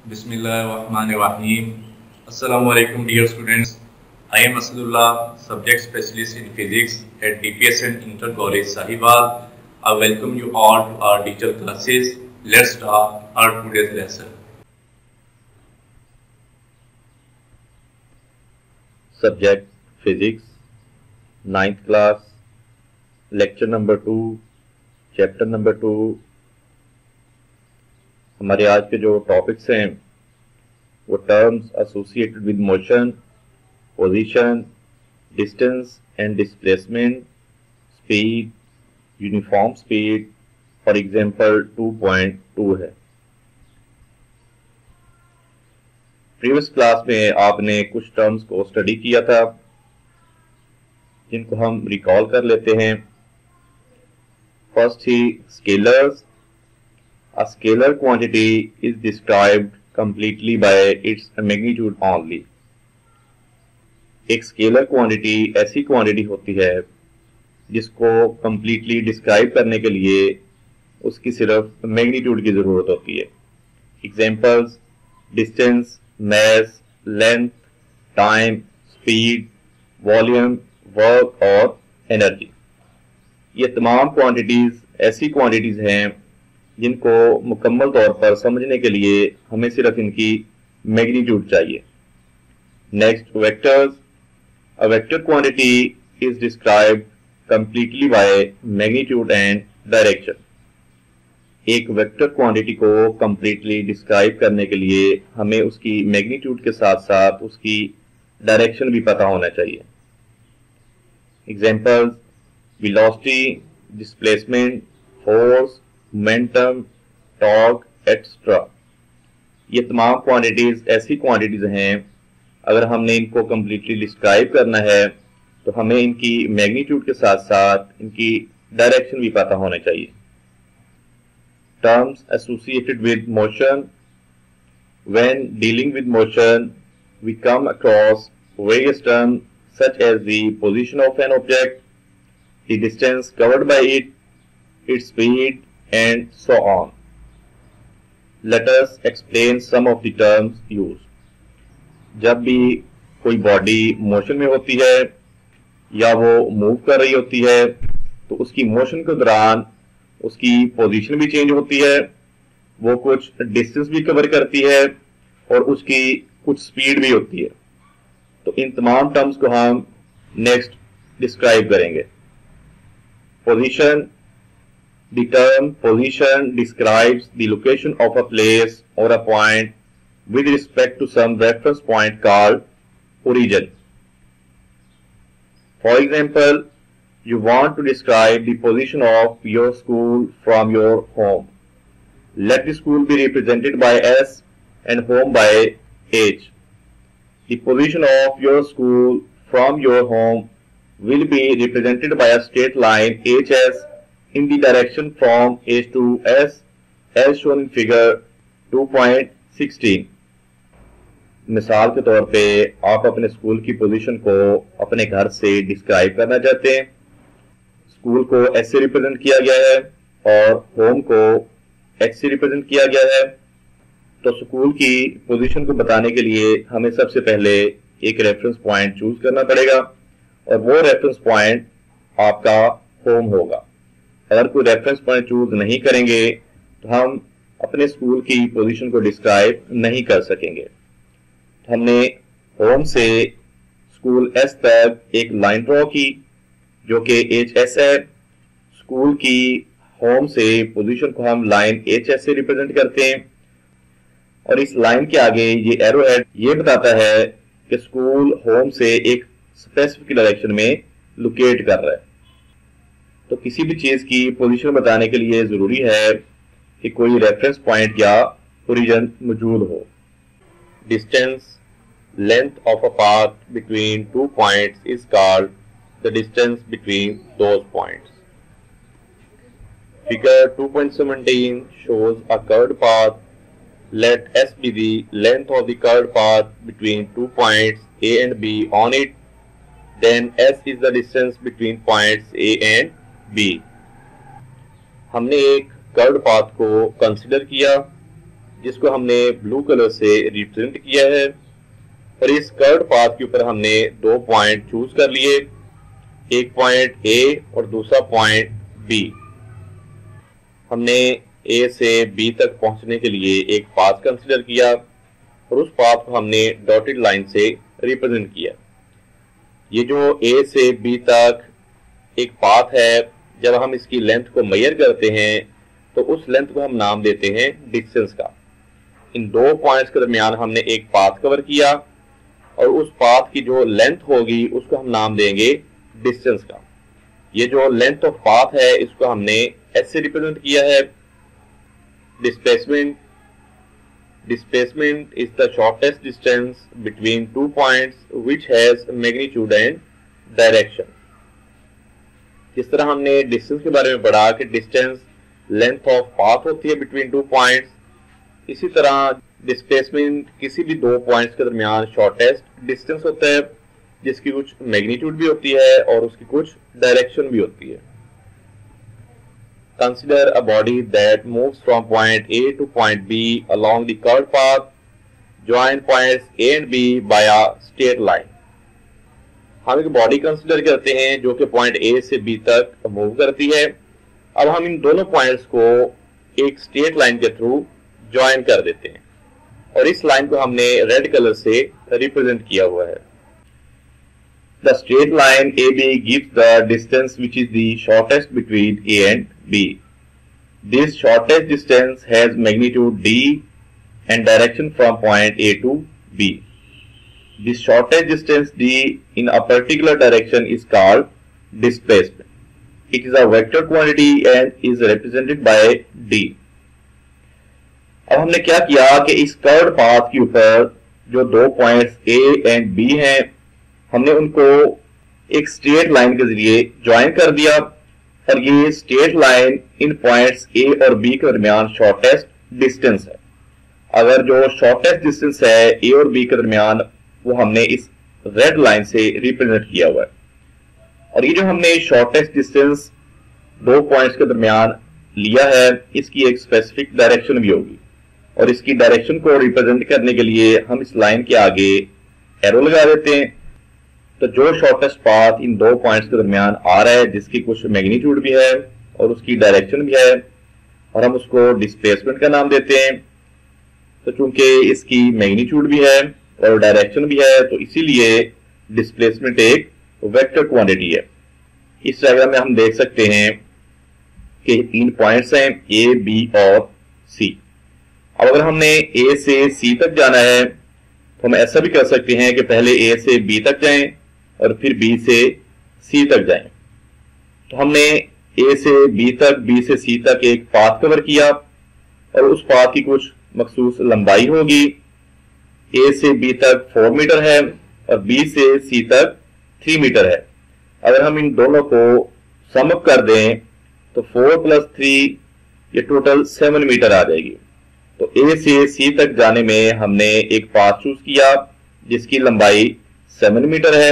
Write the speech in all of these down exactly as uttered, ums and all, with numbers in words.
Bismillahirrahmanirrahim. Assalamu alaikum dear students. I am Asadullah, subject specialist in physics at D P S and Inter College Sahiwal. I welcome you all to our digital classes. Let's start our today's lesson. Subject Physics, ninth class, lecture number two, chapter number two. हमारे आज के जो topics हैं वो terms associated with motion, position, distance and displacement, speed, uniform speed, for example two point two है। Previous class में आपने कुछ टर्म्स को स्टडी किया था जिनको हम रिकॉल कर लेते हैं। फर्स्ट ही scalars. A scalar quantity is described completely by its magnitude only. एक स्केलर क्वांटिटी ऐसी क्वांटिटी होती है जिसको कंप्लीटली डिस्क्राइब करने के लिए उसकी सिर्फ मैग्नीट्यूड की जरूरत होती है। Examples: distance, mass, length, time, speed, volume, work और एनर्जी। ये तमाम क्वांटिटीज ऐसी क्वांटिटीज हैं जिनको मुकम्मल तौर पर समझने के लिए हमें सिर्फ इनकी मैग्नीट्यूड चाहिए। Next, vectors. A vector quantity is described completely by magnitude and direction. एक वेक्टर क्वांटिटी को कंप्लीटली डिस्क्राइब करने के लिए हमें उसकी मैग्नीट्यूड के साथ साथ उसकी डायरेक्शन भी पता होना चाहिए। Examples: velocity, displacement, force, momentum, torque, etcetera. ये तमाम क्वांटिटीज ऐसी क्वांटिटीज हैं, अगर हमने इनको कंप्लीटली डिस्क्राइब करना है तो हमें इनकी मैग्नीट्यूड के साथ साथ इनकी डायरेक्शन भी पता होना चाहिए। Terms associated with motion. When dealing with motion we come across various terms such as the position of an object, the distance covered by it, its speed, and so on. Let us explain some of the terms used. जब भी कोई body motion में होती है या वो move कर रही होती है तो उसकी मोशन के दौरान उसकी पोजीशन भी चेंज होती है, वो कुछ डिस्टेंस भी कवर करती है और उसकी कुछ स्पीड भी होती है। तो इन तमाम टर्म्स को हम नेक्स्ट डिस्क्राइब करेंगे। Position. The term position describes the location of a place or a point with respect to some reference point called origin. For example, you want to describe the position of your school from your home. Let the school be represented by S and home by H. The position of your school from your home will be represented by a straight line H S in the direction from H to S as shown in figure two point sixteen. मिसाल के तौर पे आप अपने school की position को अपने घर से डिस्क्राइब करना चाहते हैं। स्कूल को एस से रिप्रेजेंट किया गया है और होम को एच से रिप्रेजेंट किया गया है। तो स्कूल की पोजीशन को बताने के लिए हमें सबसे पहले एक रेफरेंस पॉइंट चूज करना पड़ेगा और वो रेफरेंस पॉइंट आपका होम होगा। अगर कोई रेफरेंस पॉइंट चूज नहीं करेंगे तो हम अपने स्कूल की पोजीशन को डिस्क्राइब नहीं कर सकेंगे। तो हमने होम से स्कूल एस तक एक लाइन ड्रॉ की जो कि एच एस है। स्कूल की होम से पोजीशन को हम लाइन एच एस से रिप्रेजेंट करते हैं और इस लाइन के आगे ये एरो हेड ये बताता है कि स्कूल होम से एक स्पेसिफिक डायरेक्शन में लोकेट कर रहा है। तो किसी भी चीज की पोजीशन बताने के लिए जरूरी है कि कोई रेफरेंस पॉइंट या ओरिजिन मौजूद हो। Distance. Length of a path between two points is called the distance between those points. Figure two point seventeen shows a curved path. Let S be the length of the curved path between two points A and B on it. Then S is the distance between points A and B. हमने एक curved path को consider किया जिसको हमने blue colour से represent किया है, और इस कर्व्ड पाथ के ऊपर हमने दो पॉइंट चूज कर लिए, एक पॉइंट ए और दूसरा पॉइंट बी। हमने ए से बी तक पहुंचने के लिए एक पाथ कंसीडर किया और उस पाथ को हमने डॉटेड लाइन से रिप्रेजेंट किया। ये जो ए से बी तक एक पाथ है, जब हम इसकी लेंथ को मेजर करते हैं तो उस लेंथ को हम नाम देते हैं डिस्टेंस का। इन दो पॉइंट्स के दरमियान हमने एक पाथ कवर किया और उस पाथ की जो लेंथ होगी उसको हम नाम देंगे डिस्टेंस का। ये जो लेंथ ऑफ पाथ है इसको हमने ऐसे रिप्रेजेंट किया है, displacement displacement is the shortest distance between two points which has magnitude and direction. जिस तरह हमने डिस्टेंस के बारे में पढ़ा कि डिस्टेंस लेंथ ऑफ पाथ होती है बिटवीन टू पॉइंट्स, इसी तरह डिस्प्लेसमेंट किसी भी दो पॉइंट्स के दरमियान शॉर्टेस्ट डिस्टेंस होता है, जिसकी कुछ मैग्नीट्यूड भी होती है और उसकी कुछ डायरेक्शन भी होती है। Consider a body that moves from point A to point B along the curved path. Join points A and B by a straight line. हम एक बॉडी कंसिडर करते हैं जो कि पॉइंट ए से बी तक मूव करती है। अब हम इन दोनों पॉइंट्स को एक स्ट्रेट लाइन के थ्रू ज्वाइन कर देते हैं और इस लाइन को हमने रेड कलर से रिप्रेजेंट किया हुआ है। The straight line A B gives the distance which is the shortest between A and B. This shortest distance has magnitude D and direction from point A to B. This shortest distance D in a particular direction is called displacement. It is a vector quantity and is represented by D. अब हमने क्या किया कि इस curved path के ऊपर जो दो पॉइंट्स A एंड B हैं, हमने उनको एक स्ट्रेट लाइन के जरिए ज्वाइन कर दिया और ये स्ट्रेट लाइन इन पॉइंट्स ए और बी के दरमियान शॉर्टेस्ट डिस्टेंस है। अगर जो शॉर्टेस्ट डिस्टेंस है ए और बी के दरमियान वो हमने इस रेड लाइन से रिप्रेजेंट किया हुआ है, और ये जो हमने शॉर्टेस्ट डिस्टेंस दो पॉइंट्स के दरमियान लिया है इसकी एक स्पेसिफिक डायरेक्शन भी होगी, और इसकी डायरेक्शन को रिप्रेजेंट करने के लिए हम इस लाइन के आगे एरो लगा देते हैं। तो जो शॉर्टेस्ट पाथ इन दो पॉइंट्स के दरमियान आ रहा है जिसकी कुछ मैग्नीट्यूड भी है और उसकी डायरेक्शन भी है, और हम उसको डिस्प्लेसमेंट का नाम देते हैं। तो चूंकि इसकी मैग्नीट्यूड भी है और डायरेक्शन भी है तो इसीलिए डिस्प्लेसमेंट एक वेक्टर क्वांटिटी है। इस डायग्राम में हम देख सकते हैं कि तीन पॉइंट्स हैं ए, बी और सी। अब अगर हमने ए से सी तक जाना है तो हम ऐसा भी कर सकते हैं कि पहले ए से बी तक जाएं और फिर बी से सी तक जाएं। तो हमने ए से बी तक, बी से सी तक एक पाथ कवर किया और उस पाथ की कुछ मखसूस लंबाई होगी। ए से बी तक फोर मीटर है और बी से सी तक थ्री मीटर है। अगर हम इन दोनों को सम अप कर दें तो फोर प्लस थ्री ये टोटल सेवन मीटर आ जाएगी। तो ए से सी तक जाने में हमने एक पाथ चूज किया जिसकी लंबाई सेवन मीटर है,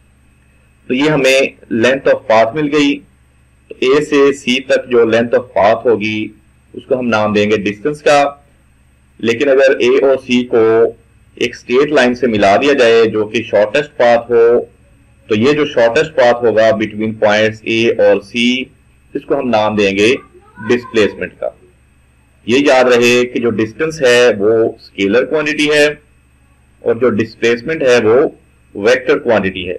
तो ये हमें लेंथ ऑफ पाथ मिल गई। तो ए से सी तक जो लेंथ ऑफ पाथ होगी उसको हम नाम देंगे डिस्टेंस का। लेकिन अगर ए और सी को एक स्ट्रेट लाइन से मिला दिया जाए जो कि शॉर्टेस्ट पाथ हो, तो ये जो शॉर्टेस्ट पाथ होगा बिटवीन पॉइंट्स ए और सी इसको हम नाम देंगे डिस्प्लेसमेंट का। ये याद रहे कि जो डिस्टेंस है वो स्केलर क्वांटिटी है और जो डिस्प्लेसमेंट है वो वेक्टर क्वांटिटी है।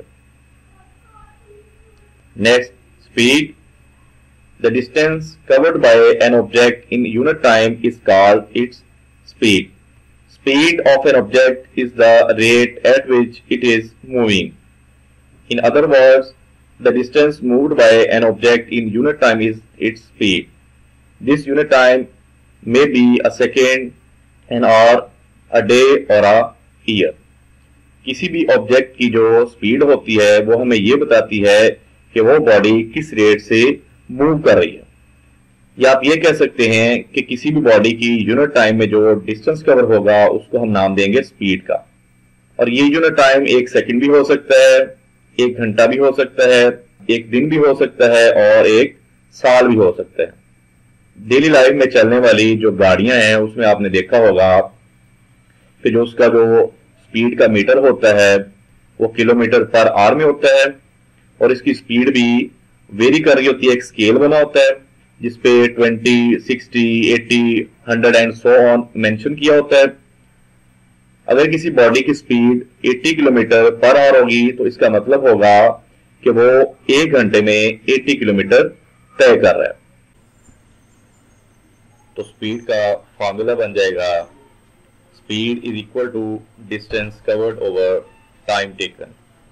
Next, speed. The distance covered by an object in unit time is called its speed. Speed of an object is the rate at which it is moving. In other words, the distance moved by an object in unit time is its speed. This unit time may be a second, an hour, a day or a year. किसी भी object की जो speed होती है वो हमें ये बताती है कि वो बॉडी किस रेट से मूव कर रही है, या आप ये कह सकते हैं कि किसी भी बॉडी की यूनिट टाइम में जो डिस्टेंस कवर होगा उसको हम नाम देंगे स्पीड का। और ये यूनिट टाइम एक सेकंड भी हो सकता है, एक घंटा भी हो सकता है, एक दिन भी हो सकता है और एक साल भी हो सकता है। डेली लाइफ में चलने वाली जो गाड़ियां हैं उसमें आपने देखा होगा कि जो उसका जो स्पीड का मीटर होता है वो किलोमीटर पर आवर में होता है, और इसकी स्पीड भी वेरी कर रही होती है। एक स्केल बना होता है जिसपे बीस, साठ, अस्सी, सौ एंड सो ऑन मेंशन किया होता है। अगर किसी बॉडी की स्पीड अस्सी किलोमीटर पर आवर होगी तो इसका मतलब होगा कि वो एक घंटे में अस्सी किलोमीटर तय कर रहा है। तो स्पीड का फॉर्मूला बन जाएगा speed is equal to distance covered over time taken.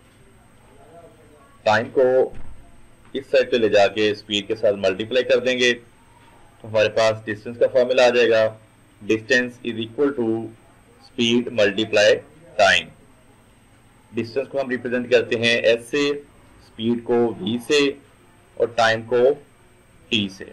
Time को इस साइड पे ले जाके स्पीड के साथ मल्टीप्लाई कर देंगे तो हमारे पास डिस्टेंस का फॉर्मूला आ जाएगा distance is equal to speed multiply time. Distance को हम रिप्रेजेंट करते हैं एस से, स्पीड को वी से और टाइम को टी से।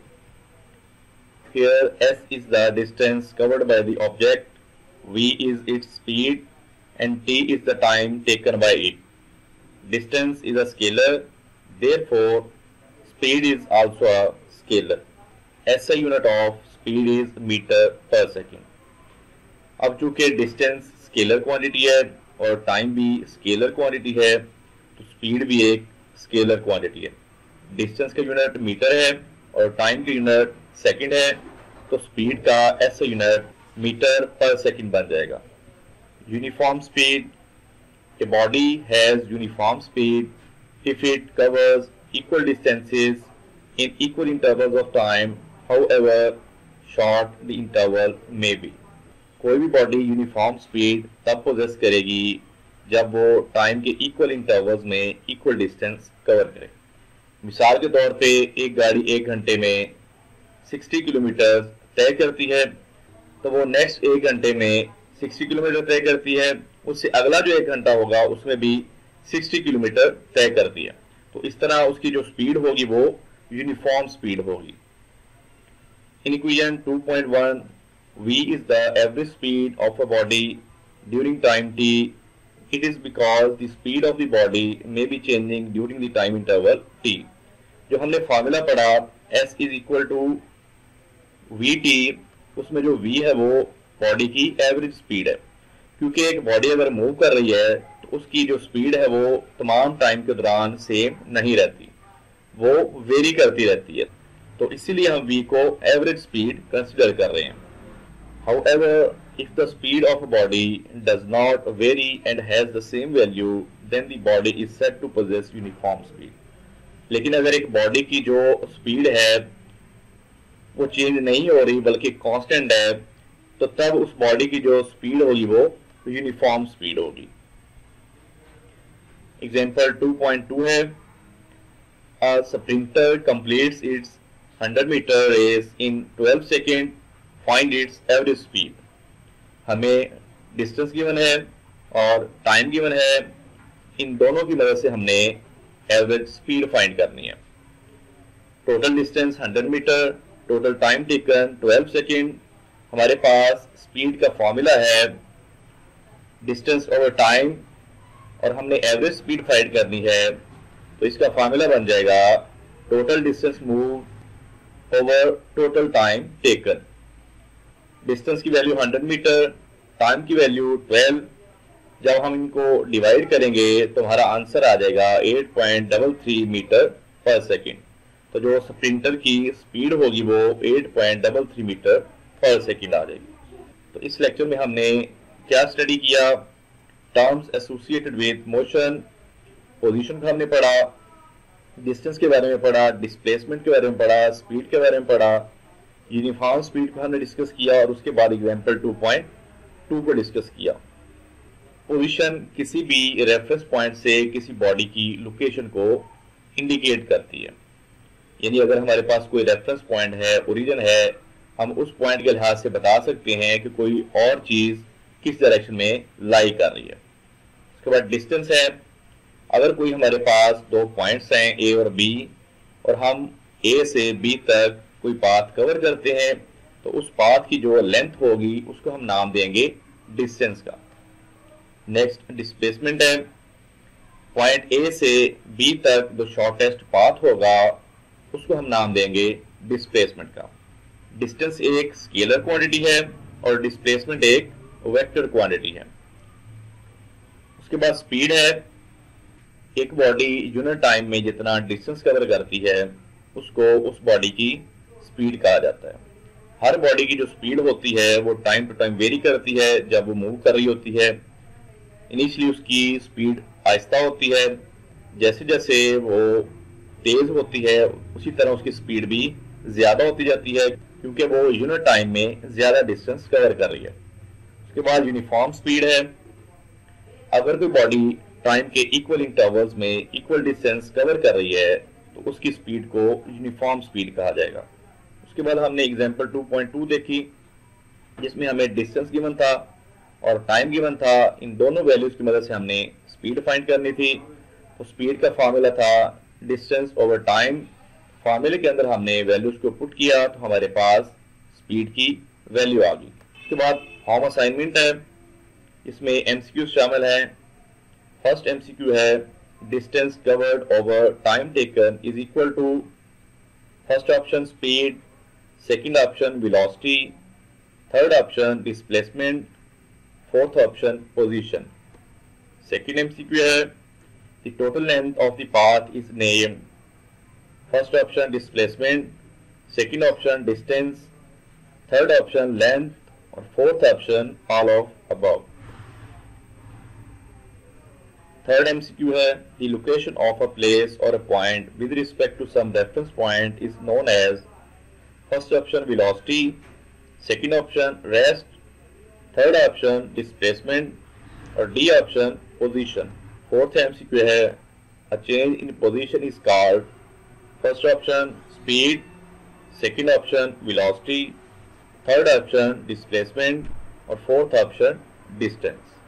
Here s is the distance covered by the object, v is its speed and t is the time taken by it. Distance is a scalar, therefore speed is also a scalar. S I unit of speed is meter per second. अब चूंकि distance scalar quantity है और time भी scalar quantity है तो speed भी एक scalar quantity है। डिस्टेंस का यूनिट मीटर है और टाइम का यूनिट सेकंड है तो स्पीड का S unit metre per second बन जाएगा। Uniform speed, a body has uniform speed if it covers equal distances in equal intervals of time however short the interval may be. कोई भी body uniform speed तब possess करेगी जब वो time के equal intervals में इक्वल डिस्टेंस कवर करे। मिसाल के तौर पे एक गाड़ी एक घंटे में साठ किलोमीटर तय करती है तो वो नेक्स्ट एक घंटे में साठ किलोमीटर तय करती है, उससे अगला जो एक घंटा होगा उसमें भी साठ किलोमीटर तय करती है। तो इस तरह उसकी जो स्पीड होगी वो यूनिफॉर्म स्पीड होगी। In equation two point one v is the average speed of a body during time t. It is because the speed of the body may be changing during the time interval t. जो हमने formula पढ़ा s is equal to vt, उसमें जो v है वो body की average speed है। क्योंकि एक बॉडी अगर मूव कर रही है तो उसकी जो स्पीड है वो तमाम टाइम के दौरान सेम नहीं रहती, वो वेरी करती रहती है। तो इसीलिए हम v को एवरेज स्पीड कंसिडर कर रहे हैं। However, if the speed of a body does not vary and has the same value, then the body is said to possess uniform speed. लेकिन अगर एक बॉडी की जो स्पीड है वो चेंज नहीं हो रही बल्कि कांस्टेंट है तो तब उस बॉडी की जो स्पीड होगी वो यूनिफॉर्म स्पीड होगी। एग्जांपल टू पॉइंट टू है, a sprinter completes its hundred metre race in twelve second, find its average speed. हमें डिस्टेंस गिवन है और टाइम गिवन है, इन दोनों की मदद से हमने एवरेज स्पीड फाइंड करनी है। Total distance hundred metre, total time taken twelve second. हमारे पास स्पीड का फॉर्मूला है डिस्टेंस ओवर टाइम और हमने एवरेज स्पीड फाइंड करनी है तो इसका फॉर्मूला बन जाएगा total distance move over total time taken. Distance की वैल्यू हंड्रेड मीटर, टाइम की वैल्यू ट्वेल्व। जब हम इनको डिवाइड करेंगे तो हमारा आंसर आ जाएगा eight point three three metre per second. तो जो स्प्रिंटर की स्पीड होगी वो eight point three three metre per second आ जाएगी। तो इस लेक्चर में हमने क्या स्टडी किया? Terms associated with motion, position का हमने पढ़ा, डिस्टेंस के बारे में पढ़ा, डिस्प्लेसमेंट के बारे में पढ़ा, स्पीड के बारे में पढ़ा, यूनिफॉर्म स्पीड को हमने डिस्कस किया और उसके बाद एग्जांपल टू पॉइंट टू को डिस्कस किया। पोजीशन किसी भी रेफरेंस पॉइंट से किसी बॉडी की लोकेशन को इंडिकेट करती है, यानी अगर हमारे पास कोई रेफरेंस पॉइंट है, ओरिजिन है, हम उस पॉइंट के लिहाज से बता सकते हैं कि कोई और चीज किस डायरेक्शन में लाई कर रही है। उसके बाद डिस्टेंस है, अगर कोई हमारे पास दो पॉइंट्स हैं ए और बी और हम ए से बी तक कोई पाथ कवर करते हैं तो उस पाथ की जो लेंथ होगी उसको हम नाम देंगे डिस्टेंस का। नेक्स्ट डिस्प्लेसमेंट है, पॉइंट ए से बी तक जो शॉर्टेस्ट पाथ होगा उसको हम नाम देंगे डिस्प्लेसमेंट का। डिस्टेंस एक स्केलर क्वांटिटी है और डिस्प्लेसमेंट एक वेक्टर क्वांटिटी है। उसके बाद स्पीड है, एक बॉडी यूनिट टाइम में जितना डिस्टेंस कवर करती है उसको उस बॉडी की स्पीड कहा जाता है। हर बॉडी की जो स्पीड होती है वो टाइम टू टाइम वेरी करती है। जब वो मूव कर रही होती है इनिशियली उसकी स्पीड आहिस्ता होती है, जैसे जैसे वो तेज होती है उसी तरह उसकी स्पीड भी ज्यादा होती जाती है क्योंकि वो यूनिट टाइम में ज्यादा डिस्टेंस कवर कर रही है। उसके बाद यूनिफॉर्म स्पीड है, अगर कोई बॉडी टाइम के इक्वल इंटरवल्स में इक्वल डिस्टेंस कवर कर रही है तो उसकी स्पीड को यूनिफॉर्म स्पीड कहा जाएगा। उसके बाद हमने एग्जांपल टू पॉइंट टू देखी जिसमें हमें डिस्टेंस गिवन था और टाइम गिवन था। इन दोनों वैल्यूज की मदद से हमने स्पीड फाइंड करनी थी। तो स्पीड का फॉर्मूला था डिस्टेंस ओवर टाइम। फॉर्मूले के अंदर हमने वैल्यूज को पुट किया तो हमारे पास स्पीड की वैल्यू आ गई। उसके बाद होम असाइनमेंट है, इसमें एमसीक्यू शामिल है। फर्स्ट एमसीक्यू है distance covered over time taken is equal to first option speed, second option velocity, third option displacement, fourth option position. Second MCQ है the total length of the path is named. First option displacement, second option distance, third option length और fourth option all of above. Third M C Q है the location of a place or a point with respect to some reference point is known as first option velocity, second option rest, third option displacement और D option position. Fourth M C Q है a change in position is called first option speed, second option velocity, third option displacement और fourth option distance.